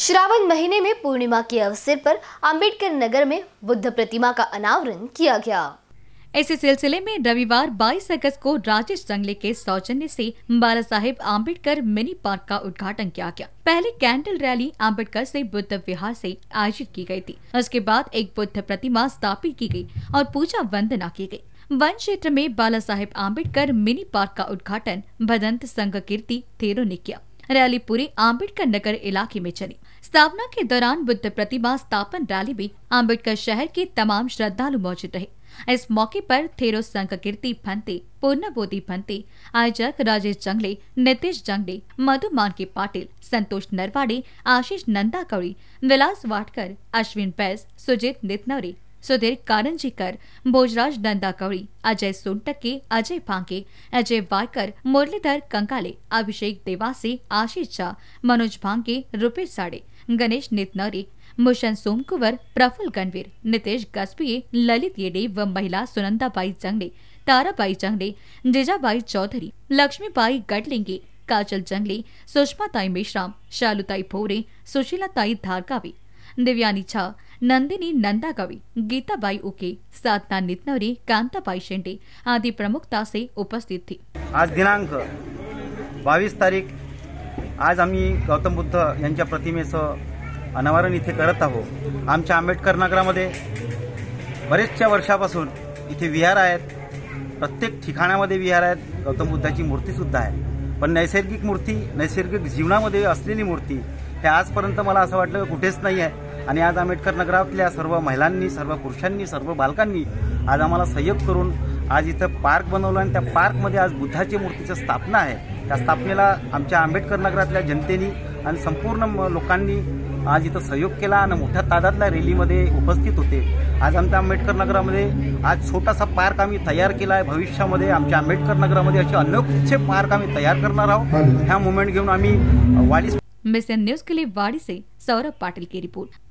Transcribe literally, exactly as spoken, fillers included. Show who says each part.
Speaker 1: श्रावण महीने में पूर्णिमा के अवसर पर अंबेडकर नगर में बुद्ध प्रतिमा का अनावरण किया गया।
Speaker 2: इसी सिलसिले में रविवार बाईस अगस्त को राजेश जंगले के सौजन्य से बाला साहेब आम्बेडकर मिनी पार्क का उद्घाटन किया गया। पहले कैंडल रैली आम्बेडकर से बुद्ध विहार से आयोजित की गई थी। उसके बाद एक बुद्ध प्रतिमा स्थापित की गई और पूजा वंदना की गई। वन क्षेत्र में बाला साहेब आम्बेडकर मिनी पार्क का उद्घाटन भदंत संघ कीर्ति थेरो ने किया। रैली पूरी आम्बेडकर नगर इलाके में चली। स्थापना के दौरान बुद्ध प्रतिमा स्थापन रैली में आम्बेडकर शहर के तमाम श्रद्धालु मौजूद रहे। इस मौके पर थेरो संघ कीर्ति फंते, पूर्णबोधि फंते, आयोजक राजेश जंगले, नीतीश जंगले, मधु मानके पाटिल, संतोष नरवाड़े, आशीष नंदा कौड़ी, विलास वाटकर, अश्विन पैस, सुजीत नितनवरे, सुधीर कारंजीकर, भोजराज नंदा कौड़ी, अजय सोनटक्के, अजय फांके, अजय वायकर, मुरलीधर कंकाले, अभिषेक देवासी, आशीष झा, मनोज भांगे, रुपेश साड़े, गणेश नितनवरे, भूषण सोमकुंवर, प्रफुल्ल गणवीर, नितेश गसपिये, ललित येडे व महिला सुनंदाबाई जंगले, ताराबाई जंगले, जिजाबाई चौधरी, लक्ष्मीबाई गडलिंगे, काजल जंगले, सुषमाताई मेश्राम, शालुताई भोरे, सुशीलाताई धारकावी, दिव्यानी झा, नंदिनी नंदागवी, गीताबाई उके, साधना नितनवरे, कांताबाई शेंडे आदि प्रमुखता से उपस्थित थी।
Speaker 3: आज दिनांक बावीस तारीख आज आम्ही गौतम बुद्ध यांच्या प्रतिमेचं अनावरण इथे करत आहोत। आमच्या आंबेडकर नगरामध्ये बरेचशा वर्षापासून इथे विहार आहेत। प्रत्येक ठिकाणामध्ये विहार आहेत। गौतम बुद्धाची मूर्ती सुद्धा आहे, पण नैसर्गिक मूर्ती, नैसर्गिक जीवनामध्ये असलेली मूर्ती हे आजपर्यंत मला असं वाटलं कुठेच नाही आहे। आणि आज आंबेडकर नगरातल्या सर्व महिलांनी, सर्व पुरुषांनी, सर्व बालकांनी आज आम्हाला सहयोग करून आज इथं पार्क बनवलं आणि त्या पार्कमध्ये आज बुद्धाची मूर्तीची स्थापना आहे। त्या स्थापनेला आमच्या आंबेडकर नगरातल्या जनतेने आणि संपूर्ण लोकांनी आज इथं सहयोग केला आणि मोठ्या तादातल्या रॅलीमध्ये उपस्थित होते। आज आमच्या आंबेडकर नगरामध्ये आज छोटासा पार्क आम्ही तयार केला आहे। भविष्यामध्ये आमच्या आंबेडकर नगरामध्ये असे अनेकचे पार्क आम्ही तयार करणार आहोत। ह्या मुवमेंट घेऊन आम्ही वाडी
Speaker 2: मिशन न्यूज के लिए वाड़ी से सौरभ पाटिल की रिपोर्ट।